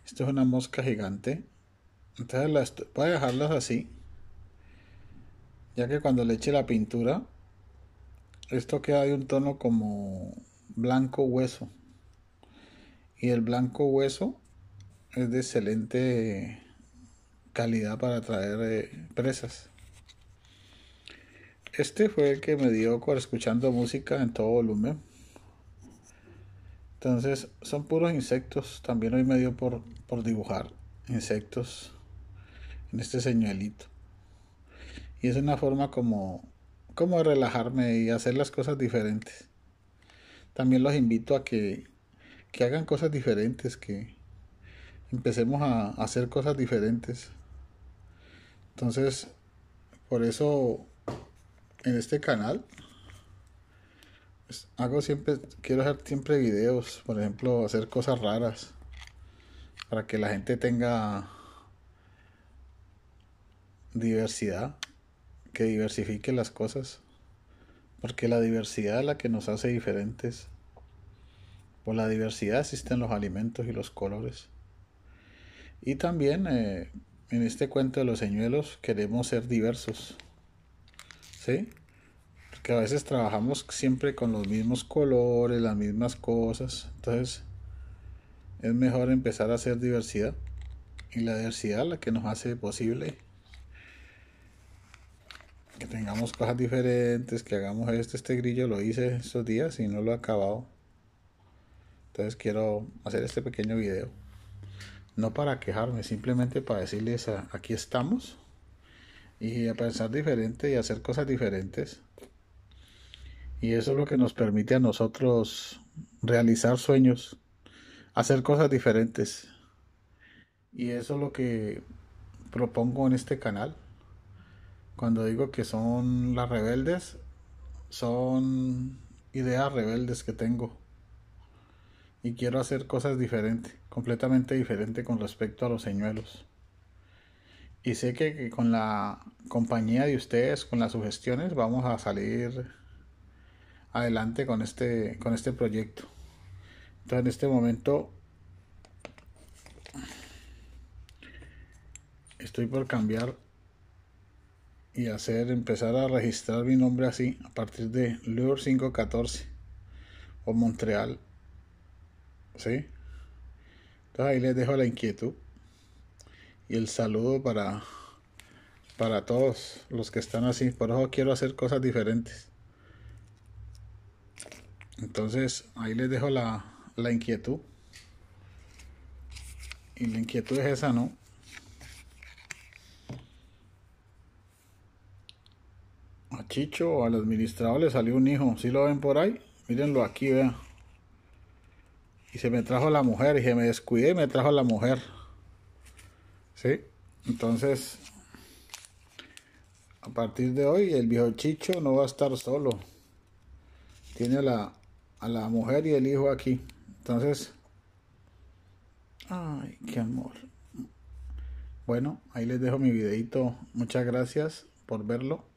Esto es una mosca gigante. Entonces voy a dejarlas así, ya que cuando le eche la pintura, esto queda de un tono como blanco hueso. Y el blanco hueso es de excelente calidad para traer presas. Este fue el que me dio por escuchando música en todo volumen. Entonces son puros insectos. También hoy me dio por dibujar insectos en este señuelito. Y es una forma como de relajarme y hacer las cosas diferentes. También los invito a que hagan cosas diferentes, que empecemos a hacer cosas diferentes. Entonces, por eso en este canal pues, quiero hacer siempre videos, por ejemplo, hacer cosas raras, para que la gente tenga diversidad, que diversifique las cosas, porque la diversidad es la que nos hace diferentes. Por la diversidad existen los alimentos y los colores. Y también en este cuento de los señuelos queremos ser diversos, ¿sí? Porque a veces trabajamos siempre con los mismos colores, las mismas cosas. Entonces es mejor empezar a hacer diversidad. Y la diversidad es la que nos hace posible que tengamos cosas diferentes, que hagamos este grillo lo hice estos días y no lo he acabado. Entonces quiero hacer este pequeño video. No para quejarme, simplemente para decirles aquí estamos y a pensar diferente y hacer cosas diferentes. Y eso es lo que nos permite a nosotros realizar sueños, hacer cosas diferentes. Y eso es lo que propongo en este canal. Cuando digo que son las rebeldes, son ideas rebeldes que tengo. Y quiero hacer cosas diferentes, completamente diferente con respecto a los señuelos. Y sé que con la compañía de ustedes, con las sugestiones, vamos a salir adelante con este proyecto. Entonces en este momento estoy por cambiar y empezar a registrar mi nombre así, a partir de Lure 514 o Montreal, ¿sí? Entonces ahí les dejo la inquietud y el saludo para todos los que están así. Por eso quiero hacer cosas diferentes. Entonces ahí les dejo la inquietud. Y la inquietud es esa, ¿no? A Chicho, al administrador le salió un hijo. ¿Sí lo ven por ahí? Mírenlo aquí, vean. Y se me trajo la mujer. Y se me descuidé y me trajo la mujer. ¿Sí? Entonces, a partir de hoy, el viejo Chicho no va a estar solo. Tiene a la mujer y el hijo aquí. Entonces, ay, qué amor. Bueno, ahí les dejo mi videito. Muchas gracias por verlo.